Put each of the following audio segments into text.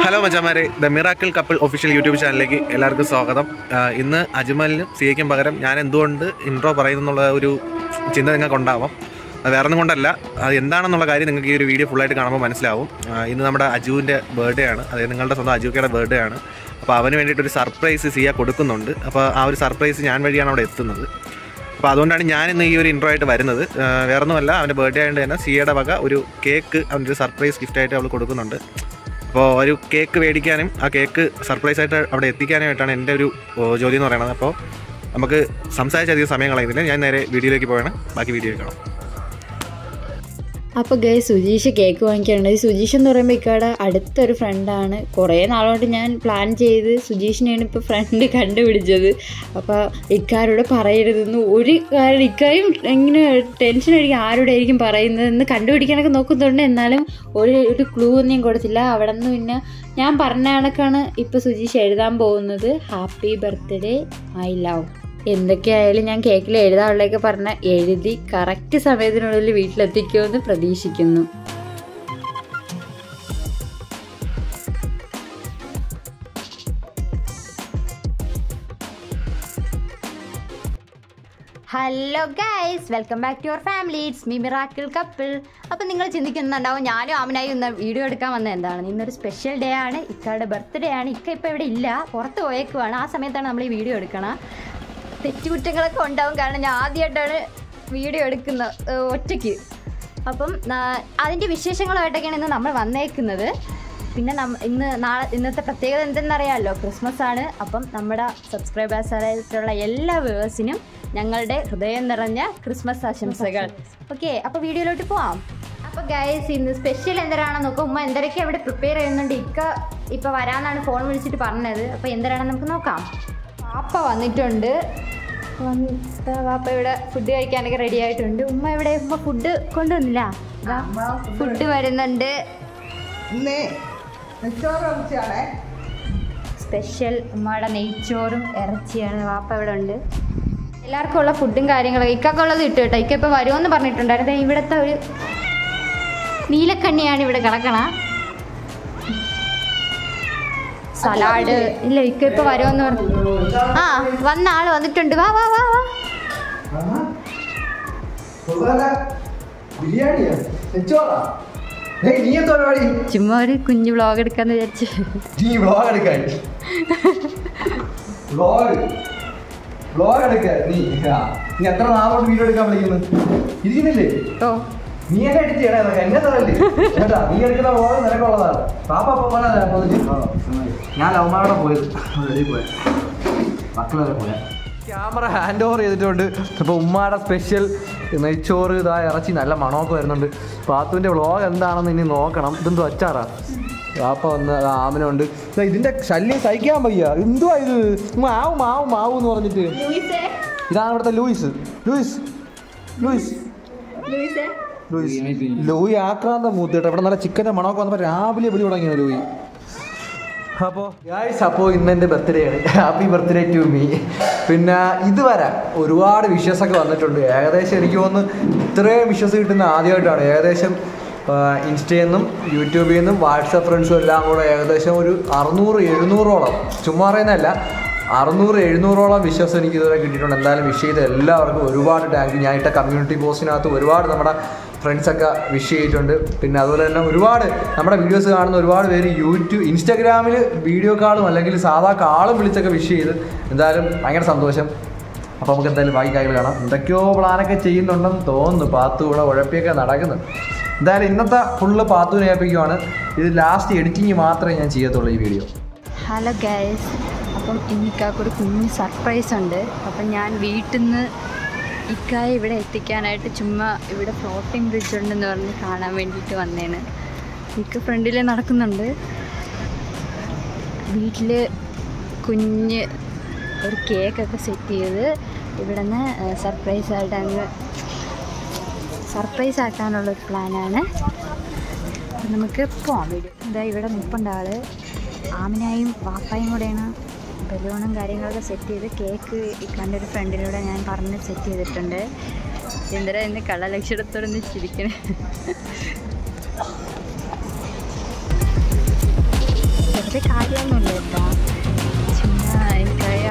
Hello മച്ചാമാരെ, the miracle couple official YouTube ചാനലിലേക്ക് എല്ലാവർക്കും സ്വാഗതം. ഇന്ന് അജ്മലിനും സിയയ്ക്കും പകരം ഞാൻ എന്തുകൊണ്ട് ഇൻട്രോ പറയുന്നുള്ള ഒരു ചിന്ത നിങ്ങൾക്ക് ഉണ്ടാവാം. അത് വേറെ ഒന്നും കൊണ്ടല്ല, അത് എന്താണെന്നുള്ള കാര്യം നിങ്ങൾക്ക് ഈ ഒരു വീഡിയോ ഫുള്ളായിട്ട് കാണുമ്പോൾ മനസ്സിലാവും. ഇന്ന് നമ്മുടെ അജുവിൻ്റെ ബർത്ത്ഡേ ആണ്, അതായത് നിങ്ങളുടെ സ്വന്തം അജുക്കയുടെ ബർത്ത്ഡേ ആണ്. അപ്പോൾ അവന് വേണ്ടിയിട്ടൊരു സർപ്രൈസ് സിയ കൊടുക്കുന്നുണ്ട്. അപ്പോൾ ആ ഒരു സർപ്രൈസ് ഞാൻ വഴിയാണ് അവിടെ എത്തുന്നത്. അപ്പോൾ അതുകൊണ്ടാണ് ഞാനിന്ന് ഈ ഒരു ഇൻട്രോ ആയിട്ട് വരുന്നത്. വേറൊന്നുമല്ല, അവൻ്റെ ബർത്ത്ഡേ ആയതുകൊണ്ട് തന്നെ സിയയുടെ വക ഒരു കേക്ക് അവൻ്റെ ഒരു സർപ്രൈസ് ഗിഫ്റ്റായിട്ട് അവൾ കൊടുക്കുന്നുണ്ട്. അപ്പോൾ ഒരു കേക്ക് മേടിക്കാനും ആ കേക്ക് സർപ്രൈസായിട്ട് അവിടെ എത്തിക്കാനായിട്ടാണ് എൻ്റെ ഒരു ജോലി എന്ന് പറയുന്നത്. അപ്പോൾ നമുക്ക് സംസാരിച്ചധികം സമയം കളയുന്നില്ല, ഞാൻ നേരെ വീഡിയോയിലേക്ക് പോവാണ്. ബാക്കി വീഡിയോ കാണാം. അപ്പോൾ ഗൈസ്, സുജീഷ് കേക്ക് വാങ്ങിക്കാനുണ്ട്. ഈ സുജീഷ് എന്ന് പറയുമ്പോൾ ഇക്കാടെ അടുത്തൊരു ഫ്രണ്ടാണ്. കുറേ നാളോട്ട് ഞാൻ പ്ലാൻ ചെയ്ത് സുജീഷിനെയാണ് ഇപ്പോൾ ഫ്രണ്ട് കണ്ടുപിടിച്ചത്. അപ്പോൾ ഇക്കാരോട് പറയരുതെന്ന് ഒരു കാര്യം, ഇക്കാരും ഇങ്ങനെ ടെൻഷൻ അടിക്കും, ആരോടെ ആയിരിക്കും പറയുന്നതെന്ന് കണ്ടുപിടിക്കാനൊക്കെ നോക്കുന്നുണ്ട്. എന്നാലും ഒരു ക്ലൂ ഒന്നും ഞാൻ കൊടുത്തില്ല. അവിടെ നിന്ന് പിന്നെ ഞാൻ പറഞ്ഞ കണക്കാണ് ഇപ്പോൾ സുജീഷ് എഴുതാൻ പോകുന്നത്. Happy birthday I love. എന്തൊക്കെയായാലും ഞാൻ കേക്കിൽ എഴുതാനുള്ളതൊക്കെ പറഞ്ഞ എഴുതി കറക്റ്റ് സമയത്തിനുള്ളിൽ വീട്ടിലെത്തിക്കുമെന്ന് പ്രതീക്ഷിക്കുന്നു. Hello guys, welcome back to your family. It's me miracle couple. അപ്പോൾ നിങ്ങൾ ചിന്തിക്കുന്നുണ്ടാവും ഞാനും ആമിനായി ഒന്ന് വീഡിയോ എടുക്കാൻ വന്നത് എന്താണ്. ഇന്നൊരു സ്പെഷ്യൽ ഡേ ആണ്, ഇക്കയുടെ ബർത്ത്ഡേ ആണ്. ഇക്ക ഇപ്പോൾ ഇവിടെ ഇല്ല, പുറത്ത് പോയേക്കുവാണ്. ആ സമയത്താണ് നമ്മൾ ഈ വീഡിയോ എടുക്കണം. തെറ്റുകുറ്റങ്ങളൊക്കെ ഉണ്ടാവും, കാരണം ഞാൻ ആദ്യമായിട്ടാണ് വീഡിയോ എടുക്കുന്നത് ഒറ്റയ്ക്ക്. അപ്പം അതിൻ്റെ വിശേഷങ്ങളുമായിട്ടൊക്കെയാണ് ഇന്ന് നമ്മൾ വന്നേക്കുന്നത്. പിന്നെ ഇന്നത്തെ പ്രത്യേകത എന്തെന്നറിയാമല്ലോ, ക്രിസ്മസ് ആണ്. അപ്പം നമ്മുടെ സബ്സ്ക്രൈബേഴ്സായിട്ടുള്ള എല്ലാ വ്യൂവേഴ്സിനും ഞങ്ങളുടെ ഹൃദയം നിറഞ്ഞ ക്രിസ്മസ് ആശംസകൾ. ഓക്കെ, അപ്പോൾ വീഡിയോയിലോട്ട് പോവാം. അപ്പോൾ ഗൈസ്, ഇന്ന് സ്പെഷ്യൽ എന്തരാണെന്ന് നോക്കാം. ഉമ്മ എന്തരൊക്കെ അവിടെ പ്രിപ്പയർ ചെയ്യുന്നുണ്ട്. ഇക്ക ഇപ്പോൾ വരാമെന്നാണ് ഫോൺ വിളിച്ചിട്ട് പറഞ്ഞത്. അപ്പോൾ എന്തരാണെന്ന് നമുക്ക് നോക്കാം. വാപ്പ വന്നിട്ടുണ്ട്. വാപ്പ ഇവിടെ ഫുഡ് കഴിക്കാനൊക്കെ റെഡി ആയിട്ടുണ്ട്. ഉമ്മ ഇവിടെ ഉമ്മ ഫുഡ് കൊണ്ടുവന്നില്ല, ഫുഡ് വരുന്നുണ്ട്. സ്പെഷ്യൽ ഉമ്മയുടെ നെയ്ച്ചോറും ഇറച്ചിയാണ്. വാപ്പ ഇവിടെ ഉണ്ട്. എല്ലാവർക്കും ഉള്ള ഫുഡും കാര്യങ്ങളൊക്കെ ഇക്കൊക്കെ ഉള്ളത് ഇട്ടു കേട്ടോ. ഇക്ക ഇപ്പോൾ വരുമെന്ന് പറഞ്ഞിട്ടുണ്ടായിരുന്നു. ഇവിടുത്തെ ഒരു നീലക്കണ്ണിയാണ് ഇവിടെ കിടക്കണ. സലാഡ് ഇല്ല, ഇക്ക ഇപ്പോൾ വരുമെന്ന് പറഞ്ഞു. ആ, വന്ന ആള് വന്നിട്ടുണ്ട്. വാ വാ വാ വാ. ചുമ്മാ ഒരു കുഞ്ഞു വ്ളോഗ് എടുക്കാന്ന് വിചാരിച്ചു. എത്ര നാളോട് വീഡിയോ എടുക്കാൻ വിളിക്കുന്നത് ഇരിക്കുന്നില്ലേ? നീ എന്നെ എഡിറ്റ് ചെയ്യണേ, എന്നെ തരല്ലേ കേട്ടാ. നീ എടുക്കുന്ന വ്ളോഗ് നിനക്കുള്ളതാണ്. ഞാൻ ലവ്മാരോടെ പോയത് മക്കൾ വരെ പോയാ. ക്യാമറ ഹാൻഡ് ഓവർ ചെയ്തിട്ടുണ്ട്. അപ്പോൾ ഉമ്മാടെ സ്പെഷ്യൽ നെയ്ച്ചോറ് ഇതാ ഇറച്ചി നല്ല മണമൊക്കെ വരുന്നുണ്ട്. പാത്തുവിൻ്റെ വ്ളോഗ് എന്താണെന്ന് ഇനി നോക്കണം. ഇതെന്തോ അച്ചാറാ. വാപ്പ വന്ന് ആമനുണ്ട്. ഇതിൻ്റെ ശല്യം സഹിക്കാൻ വയ്യ. എന്തുവാ ഇത്? മാവ് മാവ് മാവ് എന്ന് പറഞ്ഞിട്ട്. ഇതാണ് ഇവിടുത്തെ Louis. Louis Louis Louis Louie ആക്രാന്തം മൂത്തിട്ട് ഇവിടെ നല്ല ചിക്കൻ്റെ മണമൊക്കെ വന്നപ്പോൾ രാവിലെ വിളി തുടങ്ങിയത് ലൂയി. അപ്പോൾ ഇന്ന് എൻ്റെ ബർത്ത്ഡേ ആണ്. Happy birthday to me. പിന്നെ ഇതുവരെ ഒരുപാട് വിഷസൊക്കെ വന്നിട്ടുണ്ട്. ഏകദേശം എനിക്ക് തോന്നുന്നു ഇത്രയും വിഷസ് കിട്ടുന്ന ആദ്യമായിട്ടാണ്. ഏകദേശം ഇൻസ്റ്റയിൽ നിന്നും യൂട്യൂബിൽ നിന്നും വാട്സപ്പ് ഫ്രണ്ട്സും എല്ലാം കൂടെ ഏകദേശം ഒരു 600-700ഓളം, ചുമ്മാ പറയുന്നതല്ല, 600-700ഓളം വിഷസ് എനിക്ക് ഇതുവരെ കിട്ടിയിട്ടുണ്ട്. എന്തായാലും വിഷ് ചെയ്ത എല്ലാവർക്കും ഒരുപാട് താങ്ക് യു. ഞാൻ ഇട്ട കമ്മ്യൂണിറ്റി പോസ്റ്റിനകത്ത് ഒരുപാട് നമ്മുടെ ഫ്രണ്ട്സൊക്കെ വിഷ് ചെയ്തിട്ടുണ്ട്. പിന്നെ അതുപോലെ തന്നെ ഒരുപാട് നമ്മുടെ വീഡിയോസ് കാണുന്ന ഒരുപാട് പേര് ഇൻസ്റ്റാഗ്രാമിൽ വീഡിയോ കാളും അല്ലെങ്കിൽ സാധാ കാളും വിളിച്ചൊക്കെ വിഷ് ചെയ്ത്. എന്തായാലും ഭയങ്കര സന്തോഷം. അപ്പോൾ നമുക്ക് എന്തായാലും ബാക്കി കാര്യങ്ങൾ കാണാം. എന്തൊക്കെയോ പ്ലാനൊക്കെ ചെയ്യുന്നുണ്ടെന്ന് തോന്നുന്നു. പാത്തു ഇവിടെ ഉഴപ്പിയൊക്കെ നടക്കുന്നു. എന്തായാലും ഇന്നത്തെ ഫുള്ള് പാത്തുവിനെ ഏൽപ്പിക്കുവാണ്. ഇത് ലാസ്റ്റ് എഡിറ്റിങ് മാത്രമേ ഞാൻ ചെയ്യത്തുള്ളൂ ഈ വീഡിയോ. ഹലോ ഗൈസ്, അപ്പം എനിക്കൊരു കുഞ്ഞ് സർപ്രൈസ് ഉണ്ട്. അപ്പം ഞാൻ വീട്ടിൽ നിന്ന് ഇക്കായെ ഇവിടെ എത്തിക്കാനായിട്ട് ചുമ്മാ ഇവിടെ ഫ്ലോട്ടിംഗ് ബ്രിഡ്ജ് ഉണ്ടെന്ന് പറഞ്ഞ് കാണാൻ വേണ്ടിയിട്ട് വന്നേണ്. ഇക്ക ഫ്രണ്ടിൽ നടക്കുന്നുണ്ട്. വീട്ടിൽ കുഞ്ഞ് ഒരു കേക്കൊക്കെ സെറ്റ് ചെയ്ത് ഇവിടെ നിന്ന് സർപ്രൈസ് ആക്കാനുള്ളൊരു പ്ലാനാണ്. അപ്പം നമുക്ക് പോകാൻ വേണ്ടി ഇതാ ഇവിടെ നിൽപ്പുണ്ടാൾ. ആമിനായും വാപ്പായും കൂടെയാണ് ബലൂണും കാര്യങ്ങളൊക്കെ സെറ്റ് ചെയ്ത് കേക്ക് ഇക്കാൻ്റെ ഒരു ഫ്രണ്ടിലൂടെ ഞാൻ പറഞ്ഞ് സെറ്റ് ചെയ്തിട്ടുണ്ട്. എന്തിനാ ഇന്ന് കള്ളലക്ഷണത്തോടൊന്ന് ചിരിക്കണേ.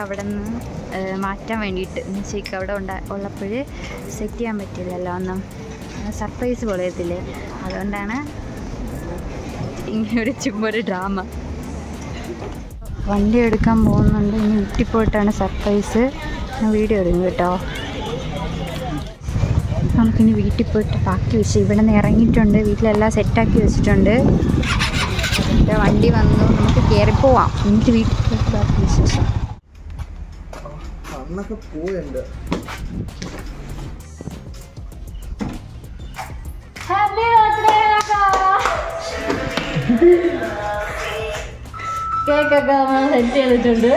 അവിടെ നിന്ന് മാറ്റാൻ വേണ്ടിയിട്ട് ഇക്ക അവിടെ ഉള്ളപ്പോൾ സെറ്റ് ചെയ്യാൻ പറ്റില്ലല്ലോ ഒന്നും സർപ്രൈസ് പൊളിയത്തില്ലേ, അതുകൊണ്ടാണ് ഇങ്ങനെ ഒരു ചുമ്പൊരു ഡ്രാമ. വണ്ടി എടുക്കാൻ പോകുന്നുണ്ട്, ഇനി വീട്ടിൽ പോയിട്ടാണ് സർപ്രൈസ്. ഞാൻ വീഡിയോ എടുക്കും കേട്ടോ. നമുക്കിനി വീട്ടിൽ പോയിട്ട് ബാക്കി വിഷയം ഇവിടെ നിന്ന് ഇറങ്ങിയിട്ടുണ്ട്, വീട്ടിലെല്ലാം സെറ്റാക്കി വെച്ചിട്ടുണ്ട്. വണ്ടി വന്നു, നമുക്ക് കയറി പോവാം. എന്നിട്ട് വീട്ടിൽ പോയിട്ട് ബാക്കി വിശേഷം. അന്നൊക്കെ പോയുണ്ട്. കേക്കൊക്കെ നമ്മൾ സെറ്റ് ചെയ്തിട്ടുണ്ട്.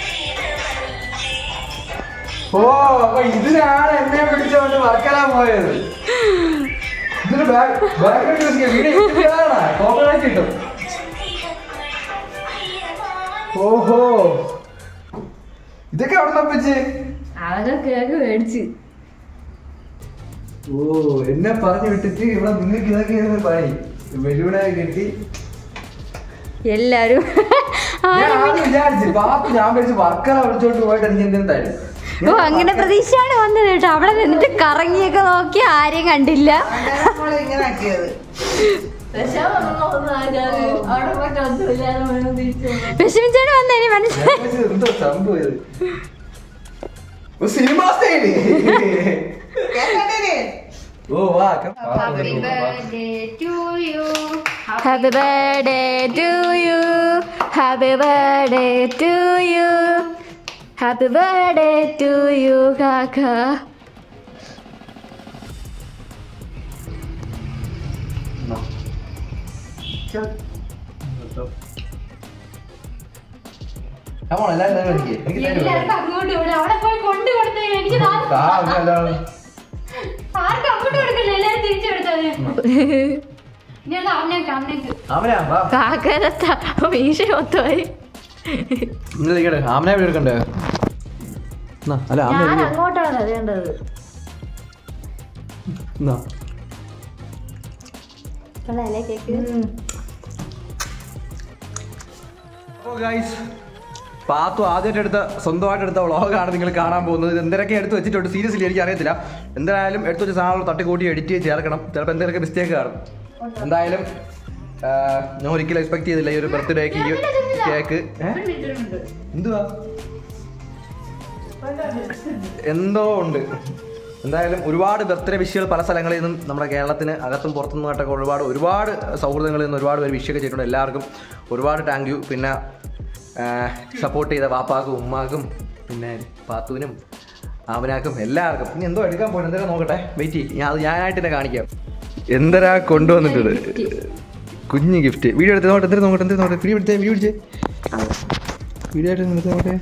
ഓ അപ്പൊ ഇതിനാണ് എന്നെ പിടിച്ചോണ്ട് വർക്കലാൻ പോയത്. ഇതിന് കിട്ടും. ഓഹോ ഇതൊക്കെ അവിടെ തപ്പിച്ച് അവരെ കേക്ക് മേടിച്ച്. ഓ എന്നെ പറഞ്ഞു വിട്ടിട്ട് ഇവിടെ നിങ്ങൾക്ക് ഇതൊക്കെ പണി. വെല്ലുവിളി കിട്ടി. എല്ലാരും വിചാരിച്ചു ബാപ്പു ഞാൻ വിളിച്ച് വർക്കല വിളിച്ചോണ്ട് പോയിട്ട് എനിക്ക് എന്തിനും തരും. ഓ അങ്ങനെ പ്രതീക്ഷയാണ് വന്നത് കേട്ടോ. അവിടെ നിന്നിട്ട് കറങ്ങിയൊക്കെ നോക്കി ആരെയും കണ്ടില്ല. വിഷമിച്ചാണ് വന്നേനെ മനസ്സിലായി. എന്തോ സംഭവം സിനിമ സ്റ്റൈല്. ഓ വാ happy birthday to you, happy birthday to you, happy birthday to you, happy birthday to you കാക്ക. അങ്ങോട്ട് ഇവിടെ അവിടെ പോയി കൊണ്ടു കൊടുത്തേ. എനിക്ക് ആർക്കും അങ്ങോട്ട് കൊടുക്കില്ല, എല്ലാരും തിരിച്ചു കൊടുത്തത്. കാക്കരത്ത മീശ ഒത്തുപോയി. ആമനെ എടുക്കണ്ടേ? ഞാൻ അങ്ങോട്ടാണ് അറിയേണ്ടത്. പാത്തു ആദ്യമായിട്ട് എടുത്ത സ്വന്തമായിട്ട് എടുത്ത വ്ളോഗാണ് നിങ്ങൾ കാണാൻ പോകുന്നത്. ഇത് എന്തൊക്കെ എടുത്ത് വെച്ചിട്ടുണ്ട് സീരിയസ്ലി എനിക്ക് അറിയത്തില്ല. എന്തായാലും എടുത്ത് വെച്ച സാധനങ്ങൾ തട്ടിക്കൂട്ടി എഡിറ്റ് ചേർക്കണം. ചിലപ്പോൾ എന്തെങ്കിലുമൊക്കെ മിസ്റ്റേക്ക് കാണും. എന്തായാലും ഞാൻ ഒരിക്കലും എക്സ്പെക്ട് ചെയ്തില്ല ഈ ഒരു ബർത്ത്ഡേക്ക് ഈ കേക്ക്. എന്തുവാ എന്തോ ഉണ്ട്. എന്തായാലും ഒരുപാട് ബർത്ത്ഡേ വിഷുകൾ പല സ്ഥലങ്ങളിൽ നിന്നും നമ്മുടെ കേരളത്തിന് അകത്തും പുറത്തും നിന്നൊക്കെ ഒരുപാട് സൗഹൃദങ്ങളിൽ നിന്ന് ഒരുപാട് പേര് വിഷയൊക്കെ ചെയ്തിട്ടുണ്ട്. എല്ലാവർക്കും ഒരുപാട് താങ്ക് യു. പിന്നെ സപ്പോർട്ട് ചെയ്ത വാപ്പാക്കും ഉമ്മാക്കും പിന്നെ പാത്തുവിനും ആമനാക്കും എല്ലാവർക്കും. ഇനി എന്തോ എടുക്കാൻ പോയി എന്തെങ്കിലും നോക്കട്ടെ, വെയിറ്റ് ചെയ്യും. ഞാനായിട്ട് തന്നെ കാണിക്കാം എന്തരാ കൊണ്ടുവന്നിട്ടുണ്ട്. കുഞ്ഞ് ഗിഫ്റ്റ്. വീഡിയോ എടുത്ത് നോട്ടെ, എന്തെങ്കിലും നോക്കട്ടെ. വീഡിയോ പിടിച്ചേ വീഡിയോ ആയിട്ട് നോക്കട്ടെ.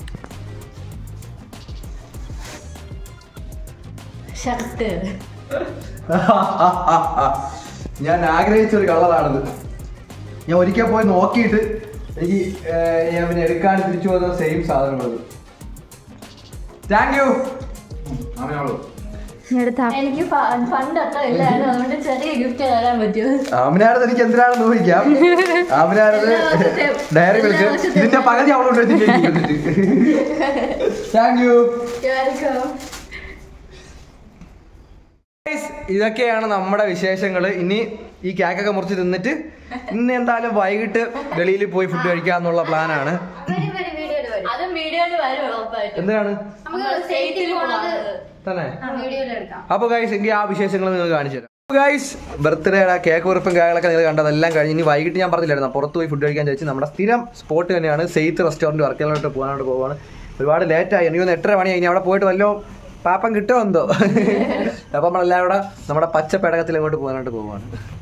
ഞാൻ ആഗ്രഹിച്ചൊരു കളറാണിത്. ഞാൻ ഒരിക്കൽ പോയി നോക്കിയിട്ട് എനിക്ക് ഞാൻ പിന്നെ എടുക്കാൻ തിരിച്ചു പോകുന്ന സെയിം സാധനങ്ങളത്. Thank you. എനിക്ക് ഫണ്ട് അത്ര ഇല്ലായിരുന്നു, അതുകൊണ്ട് ചെറിയ ഗിഫ്റ്റ് തരാൻ പറ്റുമോ? ആമിനാരത് എനിക്ക് എന്തിനാണെന്ന് ഊഹിക്കാം. ആമിനാരത് ഡയറി മിൽക്ക് ഇതിന്റെ പകുതി അവളോട് താങ്ക് യു. ഇതൊക്കെയാണ് നമ്മുടെ വിശേഷങ്ങൾ. ഇനി ഈ കേക്കൊക്കെ മുറിച്ച് തിന്നിട്ട് ഇന്ന് എന്തായാലും വൈകിട്ട് വെളിയിൽ പോയി ഫുഡ് കഴിക്കാന്നുള്ള പ്ലാനാണ്. എന്തിനാണ് തന്നെ? അപ്പൊ ഗൈസ് എങ്കിൽ ആ വിശേഷങ്ങൾ നിങ്ങൾ കാണിച്ചു തരാം. ഗൈസ് ബർത്ത്ഡേയുടെ കേക്ക് കുറിപ്പും കാര്യങ്ങളൊക്കെ നിങ്ങൾ കണ്ടതെല്ലാം കഴിഞ്ഞ് ഇനി വൈകിട്ട് ഞാൻ പറഞ്ഞില്ലായിരുന്നു പുറത്ത് പോയി ഫുഡ് കഴിക്കാൻ ചോദിച്ചു. നമ്മുടെ സ്ഥിരം സ്പോട്ട് തന്നെയാണ് സെയ്ത്ത് റെസ്റ്റോറൻറ്റ്. വർക്കലോട്ട് പോകാനായിട്ട് ഒരുപാട് ലേറ്റായി. എനിക്ക് 8:30 മണിയായി. ഇനി അവിടെ പോയിട്ട് വല്ലോ പാപ്പം കിട്ടുമോ എന്തോ. അപ്പം നമ്മളെല്ലാവരും കൂടെ നമ്മുടെ പച്ച പേടകത്തിൽ അങ്ങോട്ട് പോകാനായിട്ട് പോവാണ്.